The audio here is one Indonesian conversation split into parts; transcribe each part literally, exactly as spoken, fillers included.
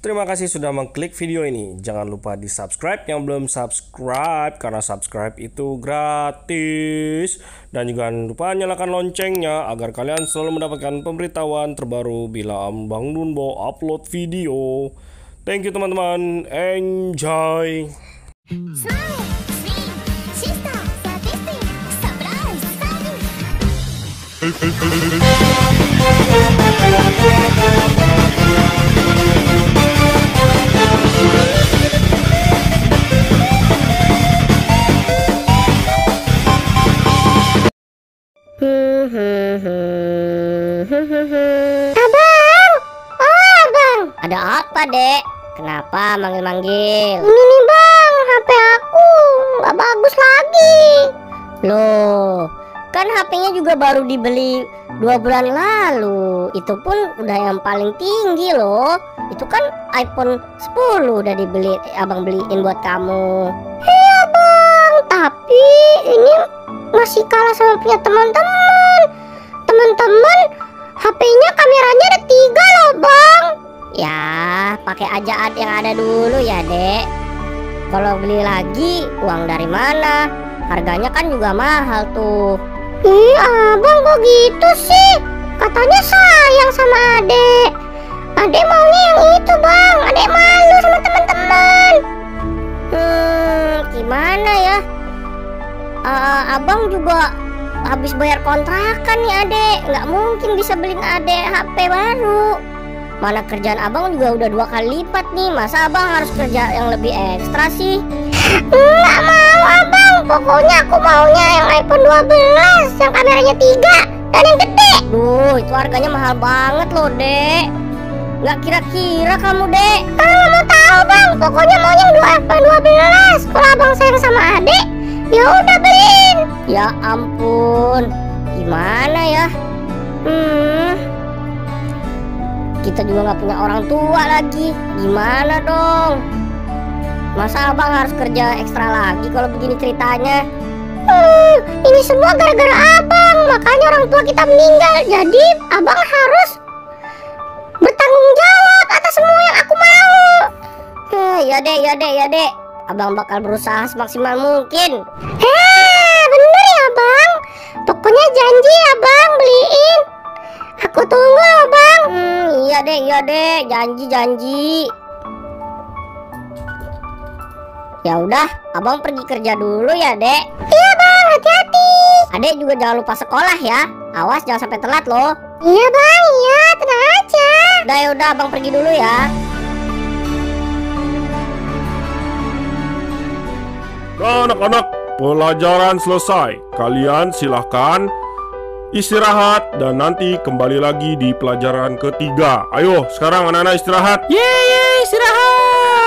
Terima kasih sudah mengklik video ini. Jangan lupa di subscribe yang belum subscribe, karena subscribe itu gratis. Dan juga jangan lupa nyalakan loncengnya agar kalian selalu mendapatkan pemberitahuan terbaru bila Bang Dunbo upload video. Thank you teman-teman, enjoy. Abang, oh abang, ada apa dek? Kenapa manggil-manggil? Ini nih bang, H P aku nggak bagus lagi. Loh, kan H P-nya juga baru dibeli dua bulan lalu. Itu pun udah yang paling tinggi loh. Itu kan iPhone sepuluh udah dibeli, abang beliin buat kamu. Iya bang, tapi ini masih kalah sama punya teman-teman. Teman-teman, H P-nya kameranya ada tiga loh bang. Ya, pakai aja yang ada dulu ya dek. Kalau beli lagi, uang dari mana? Harganya kan juga mahal tuh. Ih abang kok gitu sih? Katanya sayang sama adek. Adek maunya yang itu bang. Adek malu sama teman-teman. Hmm, gimana ya? Uh, abang juga habis bayar kontrakan nih adek. Nggak mungkin bisa beliin adek H P baru. Mana kerjaan abang juga udah dua kali lipat nih. Masa abang harus kerja yang lebih ekstra sih? Nggak mau abang. Pokoknya aku maunya yang iPhone dua belas yang kameranya tiga dan yang gede. Duh, itu harganya mahal banget loh dek. Nggak kira-kira kamu dek. Kalau nggak mau tahu bang, pokoknya mau yang iPhone dua belas. Kalau abang sayang sama adek, ya udah beliin. Ya ampun, gimana ya? Hmm, kita juga nggak punya orang tua lagi. Gimana dong? Masa abang harus kerja ekstra lagi kalau begini ceritanya? Hmm, ini semua gara-gara abang. Makanya orang tua kita meninggal. Jadi abang harus bertanggung jawab atas semua yang aku mau. Hmm, ya dek, ya dek, ya dek. Abang bakal berusaha semaksimal mungkin. Heh, bener ya bang. Pokoknya janji ya bang beliin. Aku tunggu ya bang. Hmm, iya dek, iya dek. Janji-janji. Ya udah, abang pergi kerja dulu ya dek. Iya bang, hati-hati. Adek juga jangan lupa sekolah ya. Awas jangan sampai telat loh. Iya bang, iya tenang aja. Udah ya udah, abang pergi dulu ya. Anak-anak, pelajaran selesai. Kalian silahkan istirahat dan nanti kembali lagi di pelajaran ketiga. Ayo, sekarang anak-anak istirahat. Yeay, istirahat.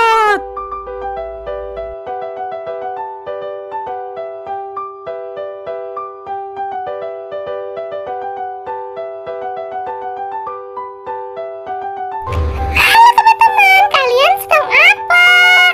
Halo teman-teman, kalian sedang apa?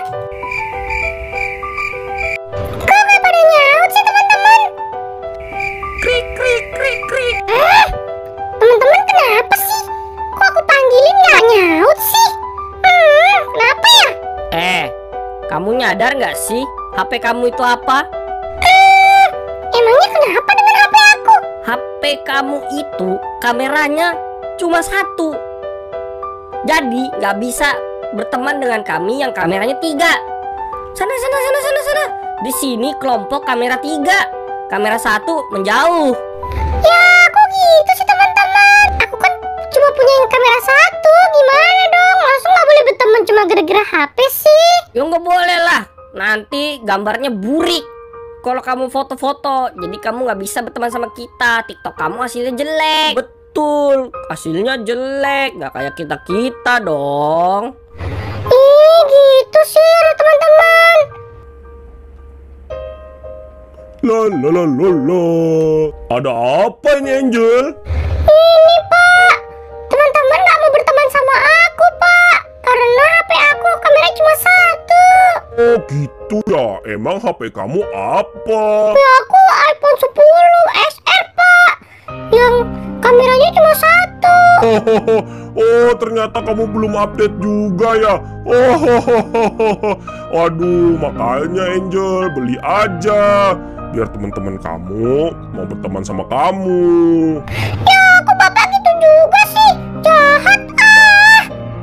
Kok nggak pada nyaut sih teman-teman? Krik, krik, krik, krik. Eh, teman-teman kenapa sih? Kok aku panggilin nggak nyaut sih? Hmm, kenapa ya? Eh, kamu nyadar nggak sih H P kamu itu apa? Eh, emangnya kenapa dengan H P aku? H P kamu itu kameranya cuma satu. Jadi nggak bisa berteman dengan kami yang kameranya tiga. Sana, sana, sana, sana, sana. Di sini kelompok kamera tiga. Kamera satu menjauh. Ya, kok gitu sih teman-teman? Aku kan cuma punya yang kamera satu. Gimana dong? Langsung nggak boleh berteman cuma gara-gara H P sih? Ya nggak boleh lah. Nanti gambarnya burik kalau kamu foto-foto. Jadi kamu nggak bisa berteman sama kita. TikTok kamu hasilnya jelek. Betul, hasilnya jelek. Nggak kayak kita-kita dong. Ih, gitu sih teman-teman. La la la la la. Ada apa ini Angel? Ini pak, teman-teman nggak mau berteman sama aku pak, karena H P aku kameranya cuma satu. Oh gitu ya, emang H P kamu apa? H P aku iPhone sepuluh S R pak, yang kameranya cuma satu. Oh, ternyata kamu belum update juga ya. Oh, aduh, makanya Angel beli aja biar teman-teman kamu mau berteman sama kamu. Ya, kok bapak gitu juga sih? Jahat ah.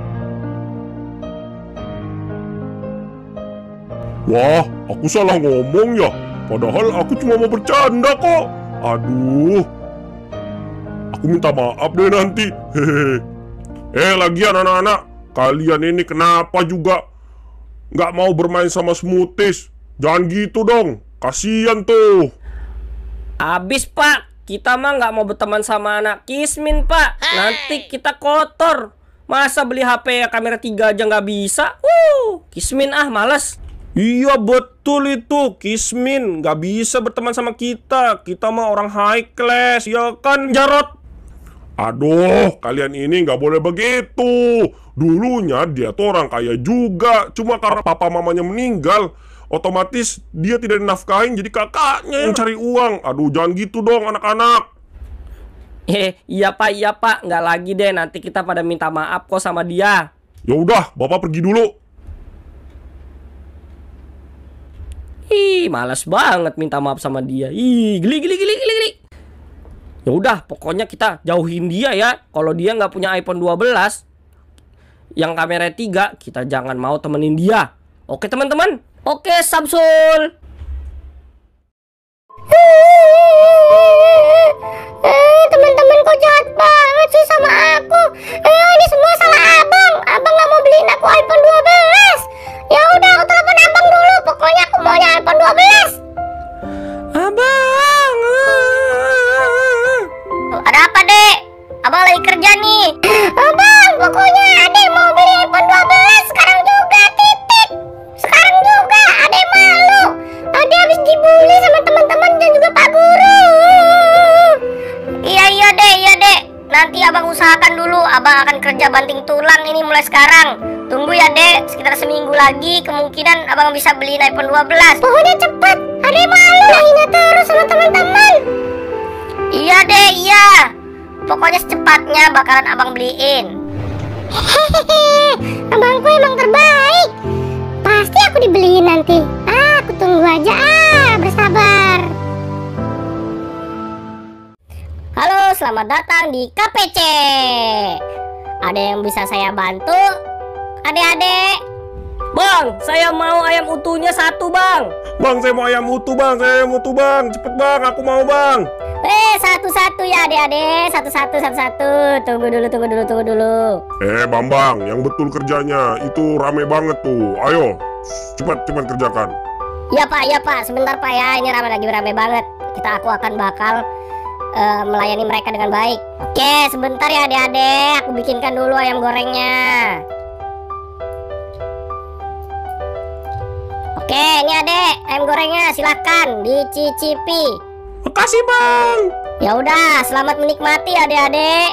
Wah, aku salah ngomong ya. Padahal aku cuma mau bercanda kok. Aduh, aku minta maaf deh nanti. Hehehe. Eh, lagian anak-anak, kalian ini kenapa juga nggak mau bermain sama Smoothies? Jangan gitu dong, kasihan tuh. Abis Pak, kita mah nggak mau berteman sama anak Kismin Pak. Nanti kita kotor. Masa beli H P kamera tiga aja nggak bisa? Wuh, Kismin ah males. Iya betul itu, Kismin nggak bisa berteman sama kita. Kita mah orang high class, ya kan Jarot? Aduh, kalian ini nggak boleh begitu. Dulunya dia tuh orang kaya juga. Cuma karena papa mamanya meninggal, otomatis dia tidak dinafkahin, jadi kakaknya yang cari uang. Aduh, jangan gitu dong anak-anak. Eh, iya Pak, iya Pak, nggak lagi deh. Nanti kita pada minta maaf kok sama dia. Ya udah, bapak pergi dulu. Ih, malas banget minta maaf sama dia. Ih, geli geli geli geli geli. Ya udah, pokoknya kita jauhin dia ya. Kalau dia nggak punya iPhone dua belas yang kamera tiga, kita jangan mau temenin dia. Oke teman-teman? Oke Samsul. Eh, teman-teman kok jahat banget sih sama aku. Eh, ini semua salah abang. Abang nggak mau beliin aku iPhone dua belas. Ya udah, aku telepon abang dulu. Pokoknya aku maunya iPhone dua belas. Abang. Ada apa, Dek? Abang lagi kerja nih. Abang, pokoknya Adek mau beli iPhone dua belas sekarang juga, titik. Sekarang juga, Adek malu. Adek habis dibully sama teman-teman dan juga Pak Guru. Iya, iya, Dek, iya, Dek. Nanti abang usahakan dulu. Abang akan kerja banting tulang ini mulai sekarang. Tunggu ya, Dek. Sekitar seminggu lagi kemungkinan abang bisa beliin iPhone dua belas. Pokoknya cepet. Adek malu. Lainnya terus sama teman-teman. Iya, Dek, iya. Pokoknya secepatnya bakalan abang beliin. Hehehe, abangku emang terbaik. Pasti aku dibeliin nanti. Ah, aku tunggu aja. Ah, bersabar. Halo, selamat datang di K P C. Ada yang bisa saya bantu? Adik-adik. Bang, saya mau ayam utuhnya satu bang. Bang, saya mau ayam utuh bang, saya mau utuh bang. Cepet bang, aku mau bang. Eh, satu-satu ya adik-adik. Satu-satu, satu-satu. Tunggu dulu, tunggu dulu, tunggu dulu. Eh Bambang, yang betul kerjanya itu rame banget tuh. Ayo, cepat cepat kerjakan. Iya Pak, iya Pak. Sebentar Pak ya, ini rame lagi rame banget. Kita aku akan bakal uh, melayani mereka dengan baik. Oke, sebentar ya adik-adik. Aku bikinkan dulu ayam gorengnya. Oke, ini adek, ayam gorengnya silahkan dicicipi. Makasih bang. Ya udah, selamat menikmati adek-adek.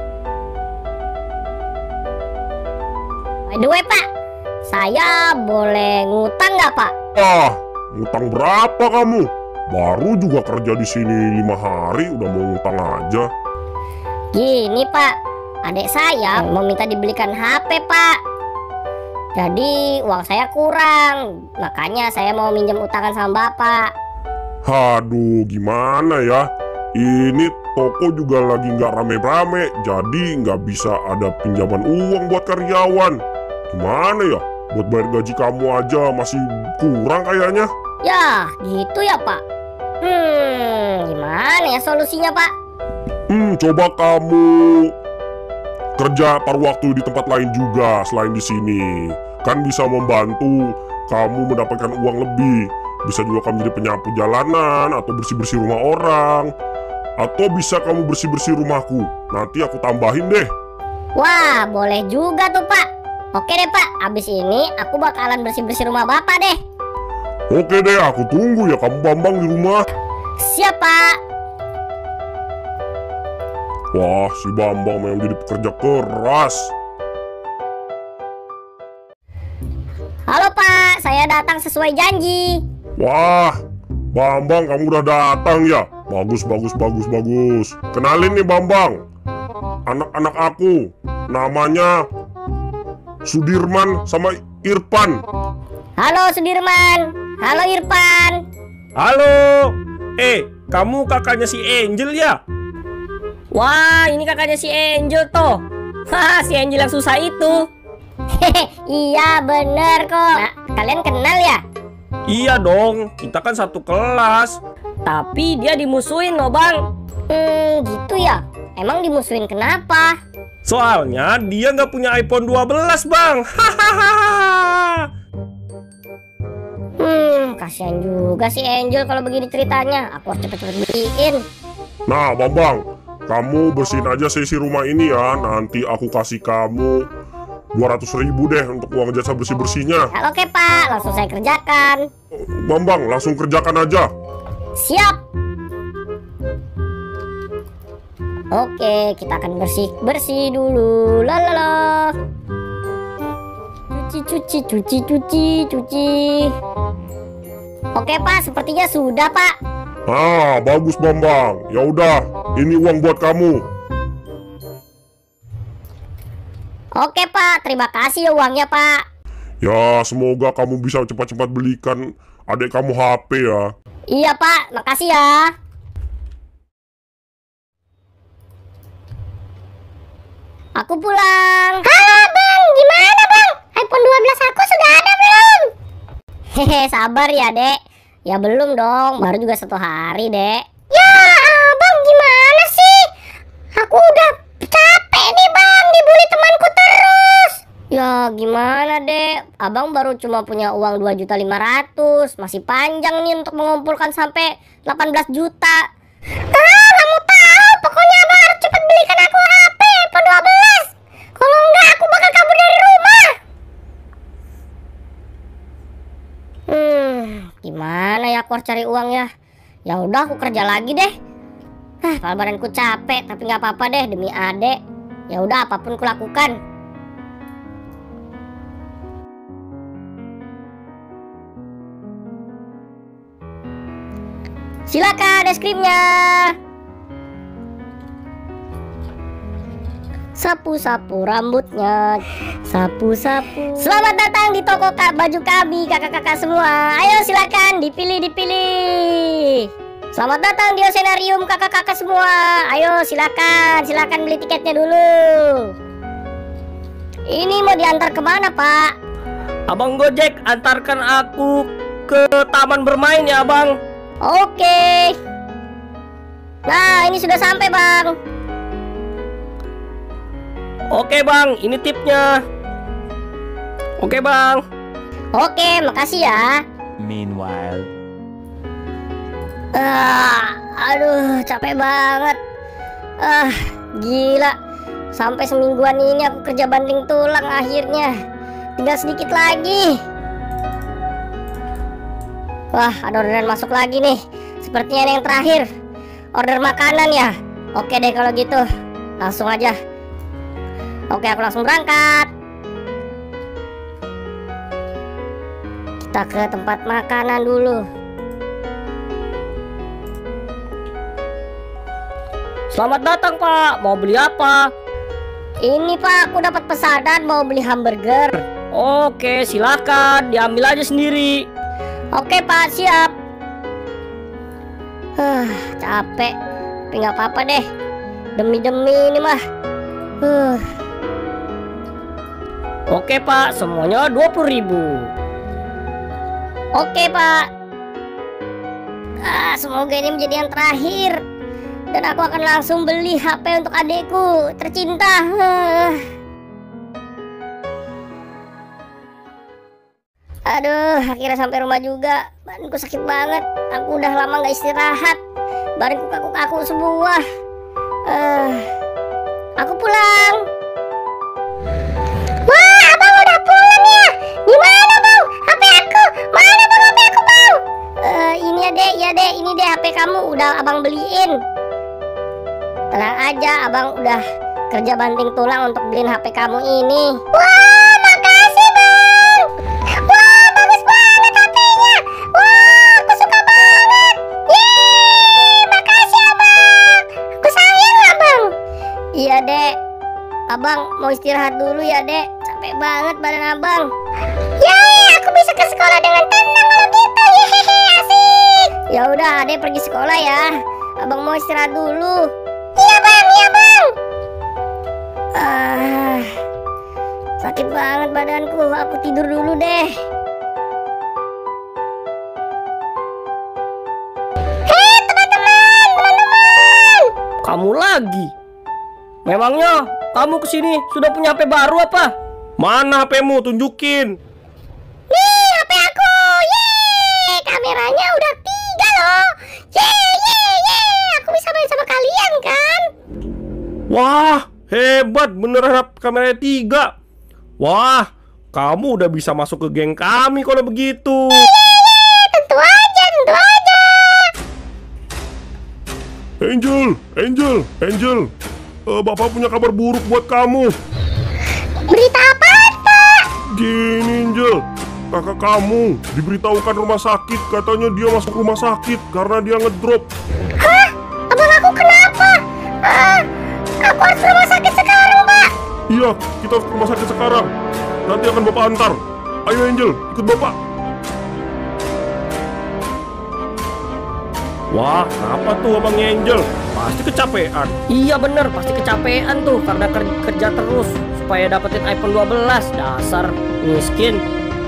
By the way Pak, saya boleh ngutang nggak Pak? Ah, ngutang berapa kamu? Baru juga kerja di sini lima hari udah mau ngutang aja. Gini Pak, adik saya mau minta dibelikan H P Pak. Jadi uang saya kurang, makanya saya mau minjem utangan sama Bapak. Haduh, gimana ya? Ini toko juga lagi nggak rame-rame, jadi nggak bisa ada pinjaman uang buat karyawan. Gimana ya? Buat bayar gaji kamu aja masih kurang kayaknya. Ya, gitu ya Pak. Hmm, gimana ya solusinya Pak? Hmm, coba kamu kerja paruh waktu di tempat lain juga selain di sini. Kan bisa membantu kamu mendapatkan uang lebih. Bisa juga kamu jadi penyapu jalanan atau bersih-bersih rumah orang. Atau bisa kamu bersih-bersih rumahku. Nanti aku tambahin deh. Wah, boleh juga tuh Pak. Oke deh Pak, abis ini aku bakalan bersih-bersih rumah Bapak deh. Oke deh, aku tunggu ya kamu Bambang di rumah. Siap Pak. Wah, si Bambang memang jadi pekerja keras. Halo Pak, saya datang sesuai janji. Wah, Bambang kamu udah datang ya. Bagus, bagus, bagus, bagus. Kenalin nih Bambang, anak-anak aku. namanya Sudirman sama Irfan. Halo Sudirman, halo Irfan. Halo. Eh, kamu kakaknya si Angel ya? Wah, ini kakaknya si Angel toh. Haha, si Angel yang susah itu. Hehe, iya bener kok. Nah, kalian kenal ya? Iya dong, kita kan satu kelas. Tapi dia dimusuhin loh bang. Hmm, gitu ya. Emang dimusuhin kenapa? Soalnya dia nggak punya iPhone dua belas bang. Hahaha. Hmm, kasihan juga si Angel kalau begini ceritanya. Aku harus cepet-cepet beliin. Nah, Bambang, kamu bersihin aja sisi rumah ini ya. Nanti aku kasih kamu dua ratus ribu deh untuk uang jasa bersih-bersihnya. Oke Pak, langsung saya kerjakan. Bambang, langsung kerjakan aja. Siap. Oke, kita akan bersih-bersih dulu. Lalala. Cuci, cuci, cuci, cuci, cuci. Oke Pak, sepertinya sudah Pak. Ah, bagus Bambang. Ya udah, ini uang buat kamu. Oke Pak, terima kasih ya uangnya Pak. Ya, semoga kamu bisa cepat-cepat belikan adik kamu H P ya. Iya Pak, makasih ya. Aku pulang. Halo Bang, gimana Bang? iPhone dua belas aku sudah ada belum? Hehe, sabar ya Dek. Ya belum dong, baru juga satu hari Dek. Ya Abang, gimana sih? Aku udah capek nih Bang, dibully temanku terus. Ya gimana Dek, Abang baru cuma punya uang dua juta lima ratus. Masih panjang nih untuk mengumpulkan sampai delapan belas juta. Ah, kamu tahu, pokoknya Abang harus cepat belikan aku H P iPhone dua belas. Kalau enggak aku bakal kabur dari rumah. Hmm, gimana ya aku harus cari uang ya? Ya udah aku kerja lagi deh. Hah, kepala badanku capek, tapi nggak apa-apa deh demi adek. Ya udah apapun kulakukan. Silakan es krimnya. Sapu-sapu rambutnya, sapu-sapu. Selamat datang di toko kak baju kami kakak-kakak semua. Ayo silakan dipilih dipilih. Selamat datang di Oceanarium kakak-kakak semua. Ayo silakan silakan beli tiketnya dulu. Ini mau diantar kemana Pak? Abang Gojek, antarkan aku ke taman bermain ya Bang. Oke. Nah ini sudah sampai Bang. Oke Bang, ini tipnya. Oke Bang. Oke, makasih ya. Meanwhile. Ah, aduh, capek banget. Ah, gila. Sampai semingguan ini aku kerja banting tulang akhirnya. Tinggal sedikit lagi. Wah, ada orderan masuk lagi nih. Sepertinya ini yang terakhir. Order makanan ya. Oke deh kalau gitu. Langsung aja. Oke, aku langsung berangkat. Kita ke tempat makanan dulu. Selamat datang Pak, mau beli apa? Ini Pak, aku dapat pesanan mau beli hamburger. Oke, silakan, diambil aja sendiri. Oke Pak, siap. Huh, capek, tapi nggak apa-apa deh. Demi-demi ini mah. Huh. Oke Pak, semuanya dua puluh ribu. Oke Pak. Ah, semoga ini menjadi yang terakhir. Dan aku akan langsung beli H P untuk adikku tercinta. Huh. Aduh, akhirnya sampai rumah juga. Badanku sakit banget. Aku udah lama gak istirahat. Badanku kaku-kaku semua. Uh, aku pulang. Wah, abang udah pulang ya? Gimana bang? H P aku? Mana bang H P aku bang? Uh, ini ya dek, ya dek, ini deh H P kamu udah abang beliin. Tenang aja, abang udah kerja banting tulang untuk beliin H P kamu ini. Wah, makasih bang. Wah, bagus banget H P-nya. Wah, aku suka banget. Yeay, makasih abang. Aku sayang abang. Iya dek, abang mau mau istirahat dulu ya, Dek. Capek banget badan abang. Yeay, aku bisa ke sekolah dengan tenang kalau gitu. Yehehe, asik. Ya udah, Adek pergi sekolah ya. Abang mau istirahat dulu. Iya bang, iya bang. Ah, sakit banget badanku. Aku tidur dulu deh. Hei teman-teman, teman-teman. Kamu lagi? Memangnya kamu kesini sudah punya H P baru apa? Mana H P-mu? Tunjukin. Nih H P aku. Yeay, kameranya udah tiga loh. Yeay, yeay, yeay. Aku bisa main sama kalian kan? Wah, hebat beneran kameranya tiga. Wah, kamu udah bisa masuk ke geng kami kalau begitu. Yeay, tentu aja, tentu aja. Angel, Angel, Angel. Eh, Bapak punya kabar buruk buat kamu. Berita apa, Pak? Gini Angel, kakak kamu diberitahukan rumah sakit. Katanya dia masuk rumah sakit karena dia ngedrop. Hah? Abang aku kenapa? Ah, aku harus ke rumah sakit sekarang, Pak. Iya, kita harus ke rumah sakit sekarang. Nanti akan Bapak antar. Ayo Angel, ikut Bapak. Wah, apa tuh abangnya Angel? Pasti kecapean. Iya bener, pasti kecapean tuh karena ker- kerja terus supaya dapetin iPhone dua belas. Dasar miskin.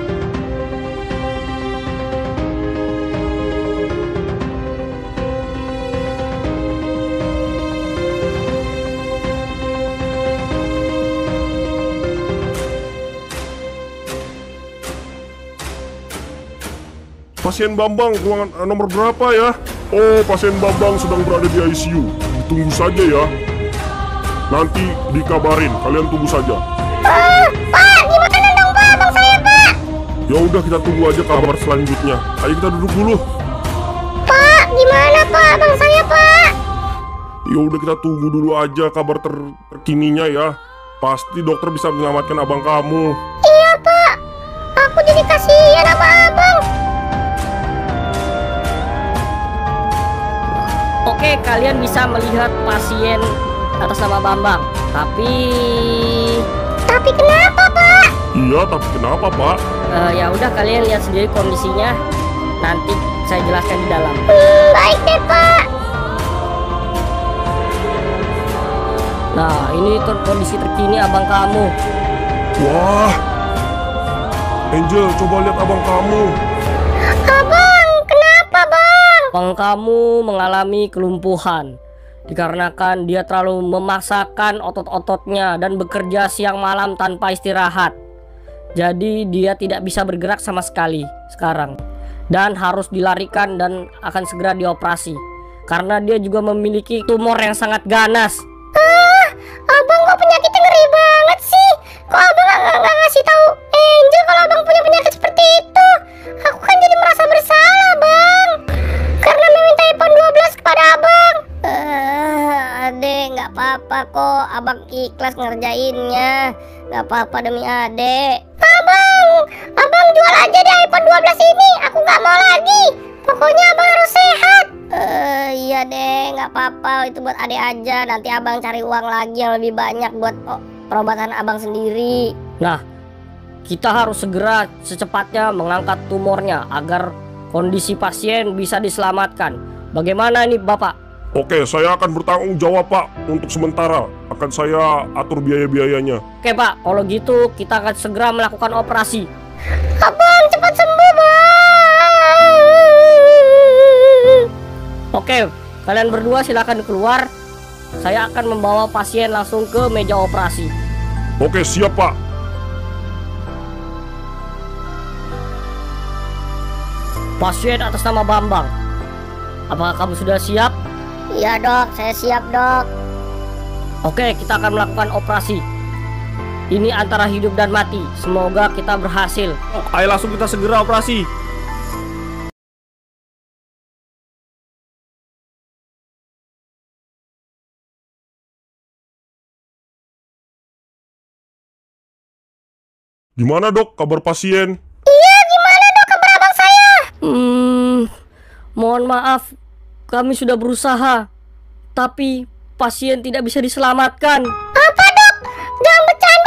Pasien Bambang, ruangan eh, nomor berapa ya? Oh, pasien Bambang sedang berada di I C U. Ditunggu saja ya. Nanti dikabarin, kalian tunggu saja. Ah, Pak, gimana dong, Pak? Abang saya, Pak. Ya udah, kita tunggu aja kabar selanjutnya. Ayo kita duduk dulu. Pak, gimana, Pak? Abang saya, Pak. Ya udah, kita tunggu dulu aja kabar ter- terkininya ya. Pasti dokter bisa menyelamatkan abang kamu. Iya, Pak. Aku jadi kasihan sama abang. Oke, kalian bisa melihat pasien atas nama Bambang. Tapi Tapi kenapa, Pak? Iya, tapi kenapa Pak? eh, ya udah kalian lihat sendiri kondisinya. Nanti saya jelaskan di dalam. Hmm, baik deh, Pak. Nah, ini tuh kondisi terkini abang kamu. Wah, Angel, coba lihat abang kamu. Abang, kenapa, Bang? Abang kamu mengalami kelumpuhan dikarenakan dia terlalu memaksakan otot-ototnya dan bekerja siang malam tanpa istirahat. Jadi dia tidak bisa bergerak sama sekali sekarang dan harus dilarikan dan akan segera dioperasi karena dia juga memiliki tumor yang sangat ganas. Ah, abang kok penyakitnya ngeri banget sih? Kok abang nggak nggak ngasih tahu Angel kalau abang punya penyakit seperti itu? Aku kan jadi merasa bersalah, Bang, karena meminta iPhone dua belas kepada abang. Eh, adek, nggak apa-apa kok. Abang ikhlas ngerjainnya. Nggak apa-apa demi adek. Abang, abang jual aja deh iPhone dua belas ini. Aku nggak mau lagi. Pokoknya abang harus sehat. Eh, iya deh, nggak apa-apa. Itu buat adek aja. Nanti abang cari uang lagi yang lebih banyak buat oh, perobatan abang sendiri. Nah, kita harus segera secepatnya mengangkat tumornya agar kondisi pasien bisa diselamatkan. Bagaimana ini Bapak? Oke, saya akan bertanggung jawab Pak. Untuk sementara akan saya atur biaya-biayanya. Oke Pak, kalau gitu kita akan segera melakukan operasi. Abang cepat sembuh, Bang. Oke, kalian berdua silakan keluar. Saya akan membawa pasien langsung ke meja operasi. Oke, siap Pak. Pasien atas nama Bambang. Apakah kamu sudah siap? Iya dok, saya siap dok. Oke, kita akan melakukan operasi. Ini antara hidup dan mati. Semoga kita berhasil. Ayo langsung kita segera operasi. Gimana dok kabar pasien? Iya, gimana dok kabar abang saya? Hmm, mohon maaf, kami sudah berusaha, tapi pasien tidak bisa diselamatkan. Apa dok? Jangan bercanda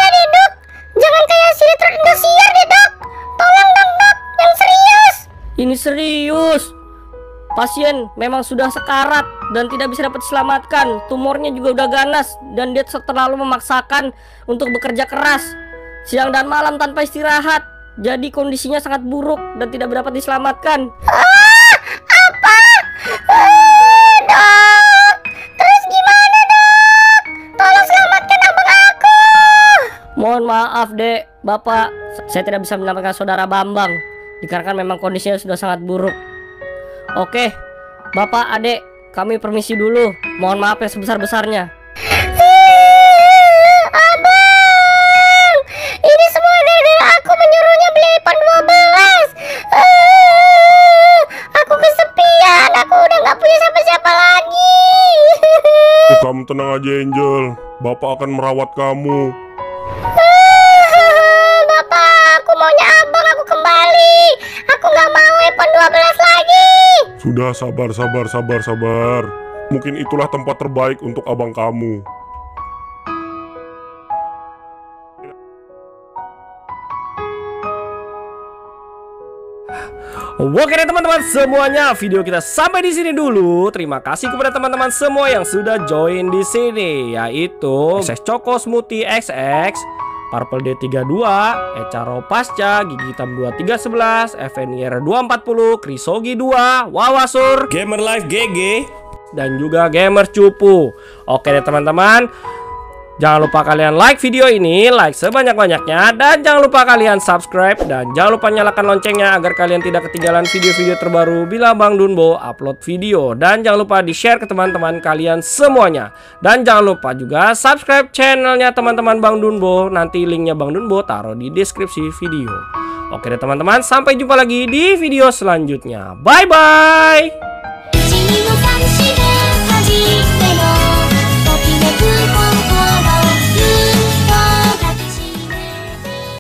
Ini serius. Pasien memang sudah sekarat dan tidak bisa dapat diselamatkan. Tumornya juga udah ganas dan dia terlalu memaksakan untuk bekerja keras siang dan malam tanpa istirahat. Jadi kondisinya sangat buruk dan tidak dapat diselamatkan. Ah, apa? Ah, dok, terus gimana dok? Tolong selamatkan abang aku. Mohon maaf dek, bapak, saya tidak bisa menyelamatkan saudara Bambang dikarenakan memang kondisinya sudah sangat buruk. Oke, bapak, adek, kami permisi dulu. Mohon maaf yang sebesar-besarnya. Abang, ini semua gara-gara aku menyuruhnya beli iPhone dua belas. Uh, aku kesepian, aku udah gak punya siapa-siapa lagi. Oh, kamu tenang aja Angel, Bapak akan merawat kamu. Uh, Bapak, aku maunya abang aku kembali. Aku gak mau iPhone dua belas lagi. Sudah, sabar, sabar, sabar, sabar. Mungkin itulah tempat terbaik untuk abang kamu. Oke deh teman-teman semuanya, video kita sampai di sini dulu. Terima kasih kepada teman-teman semua yang sudah join di sini, yaitu X X Choco Smoothie X X, Purple D tiga puluh dua, Echaro Pasca, Gigi Hitam dua tiga satu satu, F N I R dua empat nol, Krisogi dua, Wawasur, Gamer Life G G, dan juga Gamer Cupu. Oke deh teman-teman, jangan lupa kalian like video ini, like sebanyak-banyaknya, dan jangan lupa kalian subscribe, dan jangan lupa nyalakan loncengnya agar kalian tidak ketinggalan video-video terbaru bila Bang Dunbo upload video. Dan jangan lupa di-share ke teman-teman kalian semuanya. Dan jangan lupa juga subscribe channelnya teman-teman Bang Dunbo. Nanti linknya Bang Dunbo taruh di deskripsi video. Oke deh teman-teman, sampai jumpa lagi di video selanjutnya. Bye-bye.